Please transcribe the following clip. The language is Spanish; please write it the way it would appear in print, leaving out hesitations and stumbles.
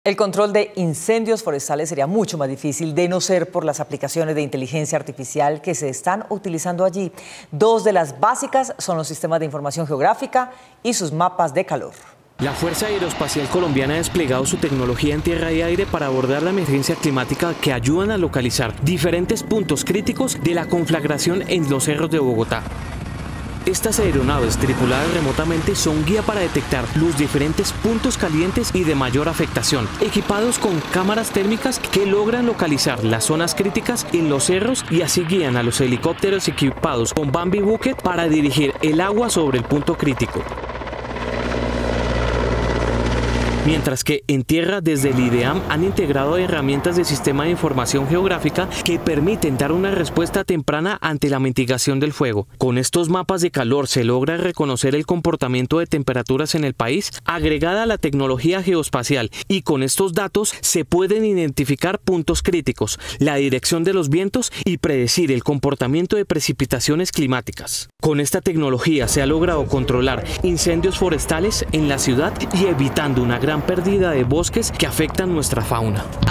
El control de incendios forestales sería mucho más difícil de no ser por las aplicaciones de inteligencia artificial que se están utilizando allí. Dos de las básicas son los sistemas de información geográfica y sus mapas de calor. La Fuerza Aeroespacial Colombiana ha desplegado su tecnología en tierra y aire para abordar la emergencia climática que ayudan a localizar diferentes puntos críticos de la conflagración en los cerros de Bogotá. Estas aeronaves tripuladas remotamente son guía para detectar los diferentes puntos calientes y de mayor afectación, equipados con cámaras térmicas que logran localizar las zonas críticas en los cerros y así guían a los helicópteros equipados con Bambi Bucket para dirigir el agua sobre el punto crítico. Mientras que en tierra desde el IDEAM han integrado herramientas de sistema de información geográfica que permiten dar una respuesta temprana ante la mitigación del fuego. Con estos mapas de calor se logra reconocer el comportamiento de temperaturas en el país agregada a la tecnología geoespacial y con estos datos se pueden identificar puntos críticos, la dirección de los vientos y predecir el comportamiento de precipitaciones climáticas. Con esta tecnología se ha logrado controlar incendios forestales en la ciudad y evitando una gran pérdida de bosques que afectan nuestra fauna.